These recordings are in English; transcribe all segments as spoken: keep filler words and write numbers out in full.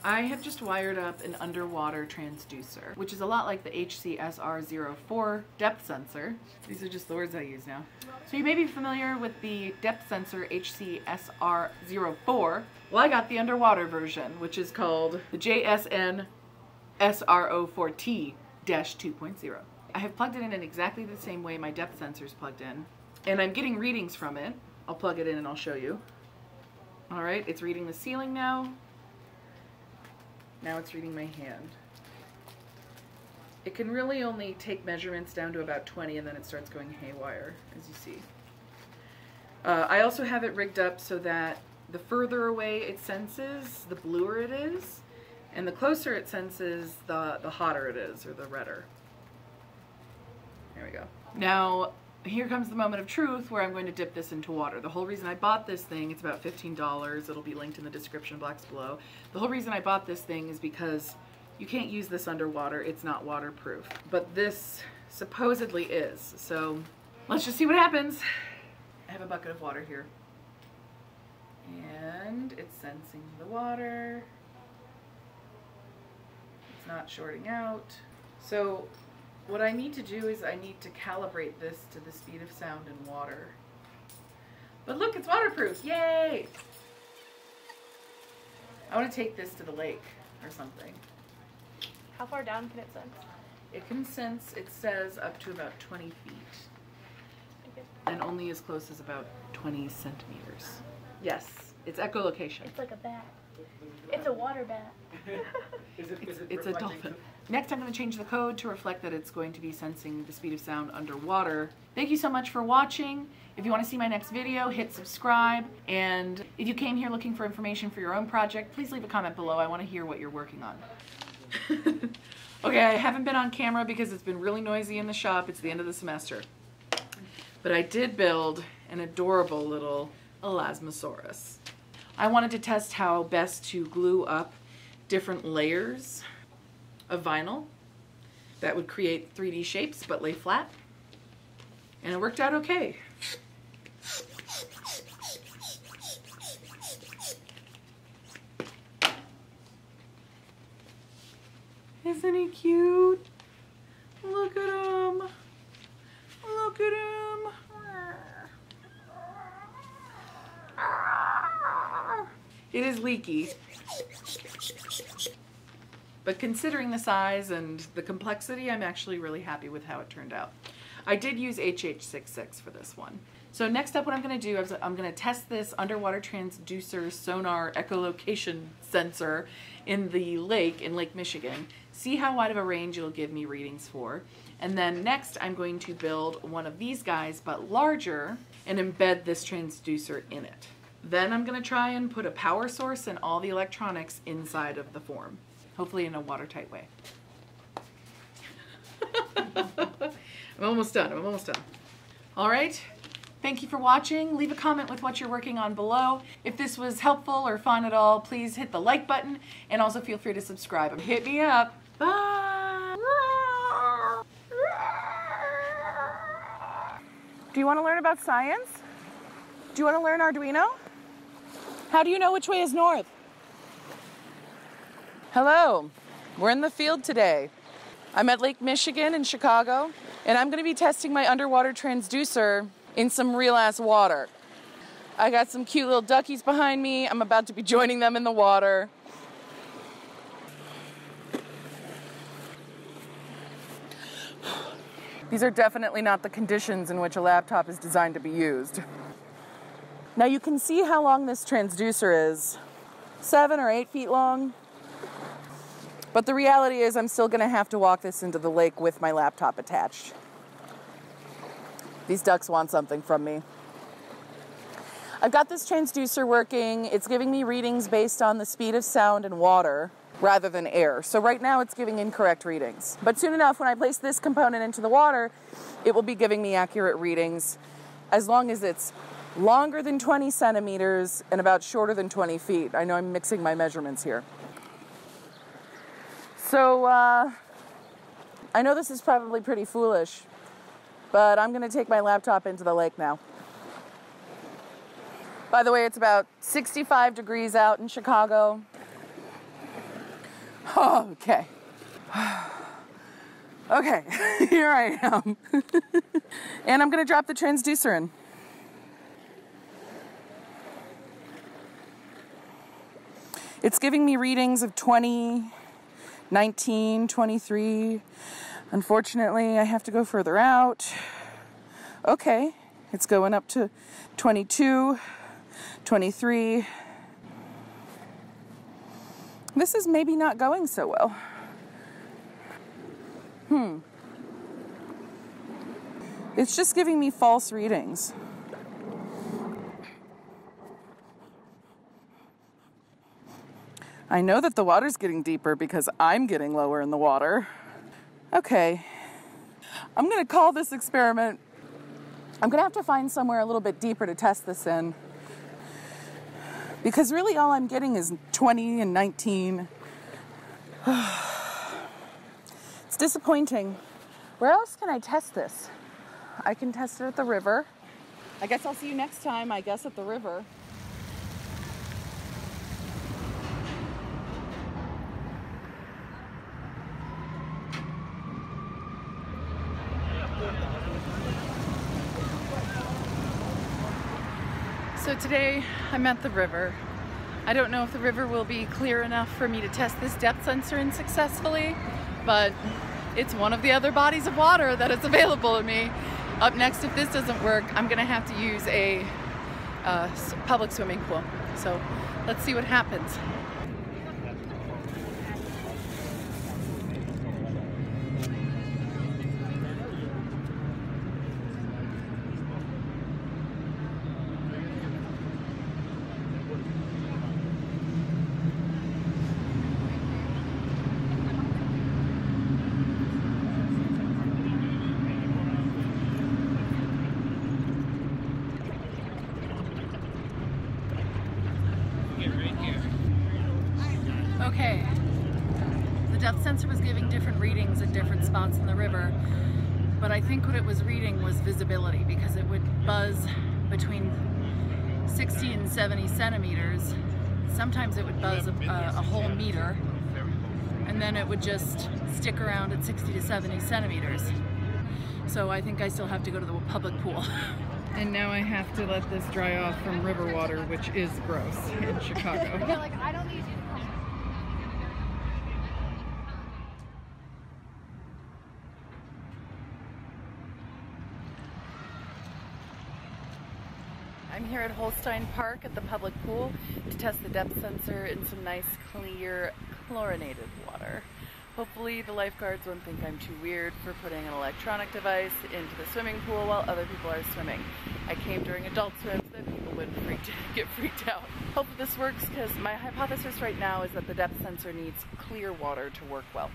I have just wired up an underwater transducer, which is a lot like the H C S R zero four depth sensor. These are just the words I use now. So you may be familiar with the depth sensor H C S R zero four. Well, I got the underwater version, which is called the J S N S R zero four T two point oh. I have plugged it in in exactly the same way my depth sensor is plugged in, and I'm getting readings from it. I'll plug it in and I'll show you. All right, it's reading the ceiling now. Now it's reading my hand. It can really only take measurements down to about twenty, and then it starts going haywire, as you see. Uh, I also have it rigged up so that the further away it senses, the bluer it is, and the closer it senses, the, the hotter it is, or the redder. There we go. Now, here comes the moment of truth where I'm going to dip this into water. The whole reason I bought this thing, it's about fifteen dollars. It'll be linked in the description box below. The whole reason I bought this thing is because you can't use this underwater. It's not waterproof. But this supposedly is. So let's just see what happens. I have a bucket of water here. And it's sensing the water. It's not shorting out. So what I need to do is I need to calibrate this to the speed of sound in water. But look, it's waterproof, yay! I want to take this to the lake or something. How far down can it sense? It can sense, it says, up to about twenty feet. Okay. And only as close as about twenty centimeters. Yes, it's echolocation. It's like a bat. It's a water bat. Is it, It's, is it it's a dolphin. Next, I'm going to change the code to reflect that it's going to be sensing the speed of sound underwater. Thank you so much for watching. If you want to see my next video, hit subscribe. And if you came here looking for information for your own project, please leave a comment below. I want to hear what you're working on. Okay, I haven't been on camera because it's been really noisy in the shop. It's the end of the semester. But I did build an adorable little Elasmosaurus. I wanted to test how best to glue up different layers of vinyl that would create three D shapes but lay flat, and it worked out okay. Isn't he cute? Look at him. Look at him. It is leaky. But considering the size and the complexity, I'm actually really happy with how it turned out. I did use H H sixty-six for this one. So next up, what I'm going to do is I'm going to test this underwater transducer sonar echolocation sensor in the lake, in Lake Michigan, see how wide of a range it'll give me readings for. And then next, I'm going to build one of these guys, but larger, and embed this transducer in it. Then I'm going to try and put a power source and all the electronics inside of the form. Hopefully in a watertight way. I'm almost done. I'm almost done. All right. Thank you for watching. Leave a comment with what you're working on below. If this was helpful or fun at all, please hit the like button and also feel free to subscribe. Hit me up. Bye. Do you want to learn about science? Do you want to learn Arduino? How do you know which way is north? Hello, we're in the field today. I'm at Lake Michigan in Chicago, and I'm going to be testing my underwater transducer in some real-ass water. I got some cute little duckies behind me. I'm about to be joining them in the water. These are definitely not the conditions in which a laptop is designed to be used. Now you can see how long this transducer is. Seven or eight feet long. But the reality is I'm still gonna have to walk this into the lake with my laptop attached. These ducks want something from me. I've got this transducer working. It's giving me readings based on the speed of sound and water rather than air. So right now it's giving incorrect readings. But soon enough, when I place this component into the water, it will be giving me accurate readings as long as it's longer than twenty centimeters and about shorter than twenty feet. I know I'm mixing my measurements here. So, uh, I know this is probably pretty foolish, but I'm gonna take my laptop into the lake now. By the way, it's about sixty-five degrees out in Chicago. Okay. Okay, here I am. And I'm gonna drop the transducer in. It's giving me readings of twenty, nineteen, twenty-three. Unfortunately, I have to go further out. Okay, it's going up to twenty-two, twenty-three. This is maybe not going so well. Hmm. It's just giving me false readings. I know that the water's getting deeper because I'm getting lower in the water. Okay. I'm gonna call this experiment. I'm gonna have to find somewhere a little bit deeper to test this in. Because really all I'm getting is twenty and nineteen. It's disappointing. Where else can I test this? I can test it at the river. I guess I'll see you next time, I guess, at the river. So today I'm at the river. I don't know if the river will be clear enough for me to test this depth sensor in successfully, but it's one of the other bodies of water that is available to me. Up next, if this doesn't work, I'm gonna have to use a uh, public swimming pool. So let's see what happens. Okay, the depth sensor was giving different readings at different spots in the river, but I think what it was reading was visibility, because it would buzz between sixty and seventy centimeters. Sometimes it would buzz a, a, a whole meter, and then it would just stick around at sixty to seventy centimeters. So I think I still have to go to the public pool. And now I have to let this dry off from river water, which is gross in Chicago. Yeah, like, I don't need you to come. I'm here at Holstein Park at the public pool to test the depth sensor in some nice, clear, chlorinated water. Hopefully the lifeguards won't think I'm too weird for putting an electronic device into the swimming pool while other people are swimming. I came during adult swims so that people wouldn't freak, get freaked out. Hope this works, because my hypothesis right now is that the depth sensor needs clear water to work well.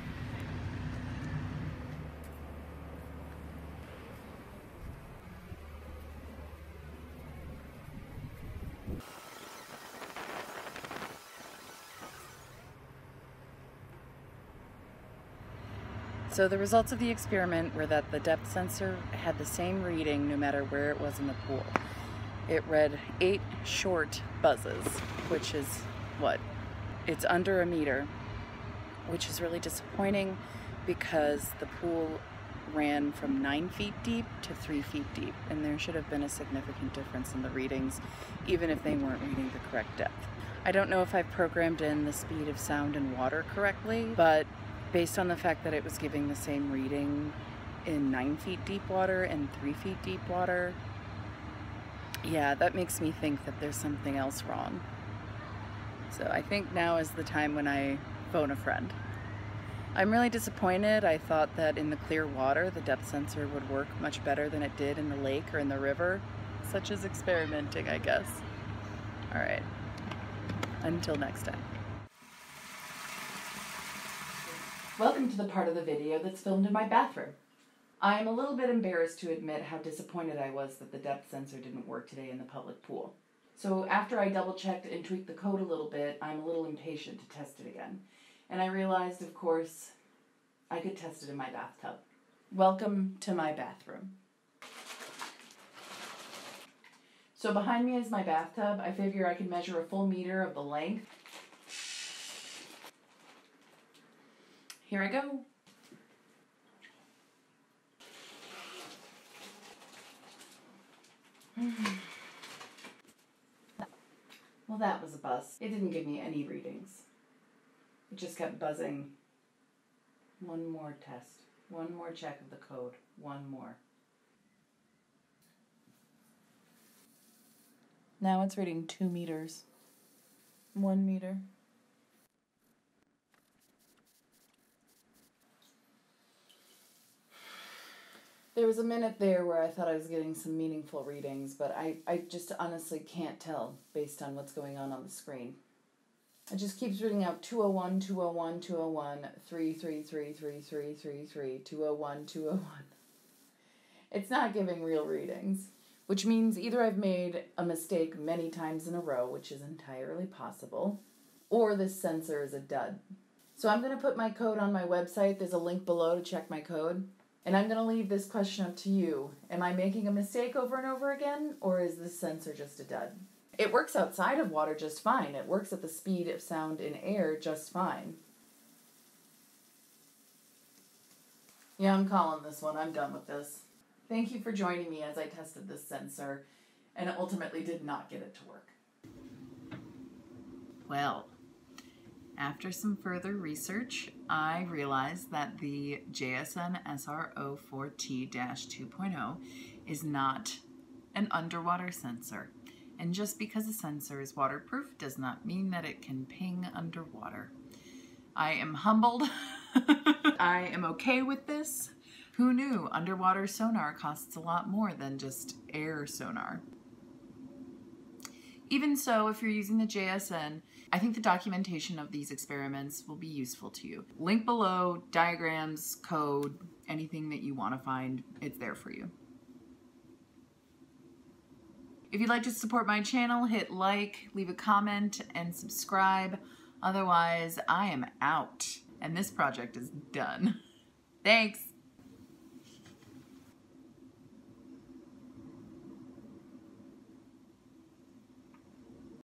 So the results of the experiment were that the depth sensor had the same reading no matter where it was in the pool. It read eight short buzzes, which is what? It's under a meter, which is really disappointing because the pool ran from nine feet deep to three feet deep, and there should have been a significant difference in the readings, even if they weren't reading the correct depth. I don't know if I've programmed in the speed of sound and water correctly, but based on the fact that it was giving the same reading in nine feet deep water and three feet deep water, yeah, that makes me think that there's something else wrong. So I think now is the time when I phone a friend. I'm really disappointed. I thought that in the clear water, the depth sensor would work much better than it did in the lake or in the river. Such as experimenting, I guess. All right, until next time. Welcome to the part of the video that's filmed in my bathroom. I am a little bit embarrassed to admit how disappointed I was that the depth sensor didn't work today in the public pool. So after I double checked and tweaked the code a little bit, I'm a little impatient to test it again. And I realized, of course, I could test it in my bathtub. Welcome to my bathroom. So behind me is my bathtub. I figure I can measure a full meter of the length. Here I go. Well, that was a buzz. It didn't give me any readings. It just kept buzzing. One more test. One more check of the code. One more. Now it's reading two meters. One meter. There was a minute there where I thought I was getting some meaningful readings, but I, I just honestly can't tell based on what's going on on the screen. It just keeps reading out two oh one, two oh one, two oh one, three three three three three three three, two oh one, two oh one. It's not giving real readings, which means either I've made a mistake many times in a row, which is entirely possible, or this sensor is a dud. So I'm going to put my code on my website. There's a link below to check my code. And I'm going to leave this question up to you. Am I making a mistake over and over again, or is this sensor just a dud? It works outside of water just fine. It works at the speed of sound in air just fine. Yeah, I'm calling this one. I'm done with this. Thank you for joining me as I tested this sensor and ultimately did not get it to work. Well, after some further research, I realized that the J S N S R O four T two point oh is not an underwater sensor. And just because a sensor is waterproof does not mean that it can ping underwater. I am humbled. I am okay with this. Who knew underwater sonar costs a lot more than just air sonar? Even so, if you're using the J S N, I think the documentation of these experiments will be useful to you. Link below, diagrams, code, anything that you want to find, it's there for you. If you'd like to support my channel, hit like, leave a comment, and subscribe. Otherwise, I am out, and this project is done. Thanks!